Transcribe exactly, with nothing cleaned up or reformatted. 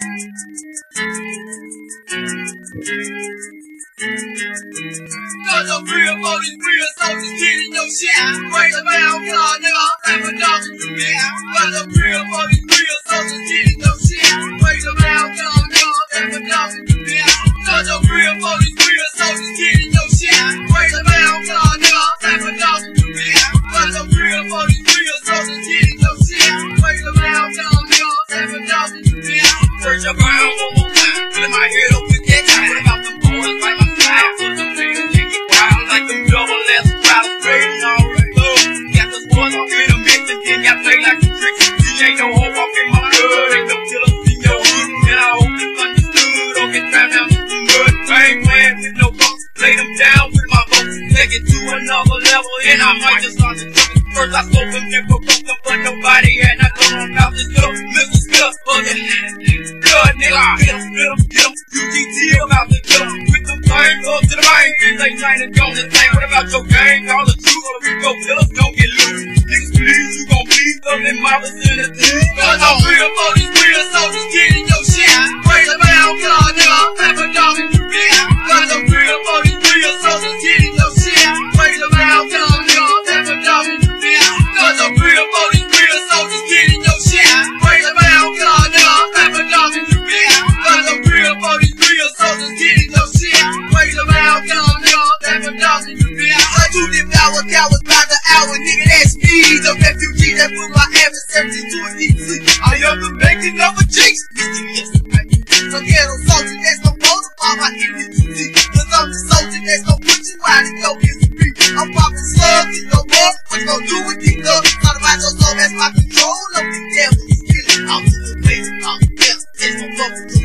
Cause I'm real for these real soldiers getting your shit. Wait a minute, y'all nigga, I'm for dogs and you get. Cause I'm real for these real soldiers getting your shit. Wait a minute, y'all nigga, I'm for dogs and you get. Cause I'm real for these real soldiers getting your shit. Wait a minute, y'all nigga, I'm for dogs and you get. Cause I'm real for these real soldiers getting your shit. Wait a minute, y'all nigga, I'm for dogs and you get. Search around one more time, fill my head up with that time. What about them boys like my side? Cause I'm real, take it wild like them double S crowd straight all right. Got the boys off in a mix and then got played like a trick. This ain't no hope off in my blood, ain't no killers in your hood. And I hope you understood, don't get drowned out in the mud. I ain't playing with no bucks, lay them down with my folks. Take it to another level and I might just start to trouble. First I spoke them, then broke them, but nobody had not come on out this door. Mister Smith, oh yeah. Blood nigga, get him, get him, get him. U G T about to kill him. With them things up to the bank, and they trying to go this thing. What about your gang? All the truth, or we go killers, don't get loose. Niggas please, you gon' bleed up in mouths in the teeth. Cause I'm real for these real soldiers getting your shit. Wait a minute, y'all nigga, I'm a dog and you get. Cause I'm real for these real soldiers getting your shit. Wait a minute, y'all nigga, I'm a dog and you get. Cause I'm real for these real soldiers getting your shit. Wait a minute, y'all nigga, I'm a dog and you get. Cause I'm real for these real soldiers getting your shit. Wait a minute, y'all nigga, I'm a dog and you get. I do live hour, hours by the hour, nigga, that's me. The refugee that put my adversary to a deep sleep. I am the making of a jinx. So get on soldier, that's no motor on my identity. Cause I'm the soldier that's gon' put you out in your history. I'm popping slugs in your mouth, what you gon' do with these thugs? Talk about your soul, that's my control of the devil. I'm to the place, I'm the devil, that's my fucking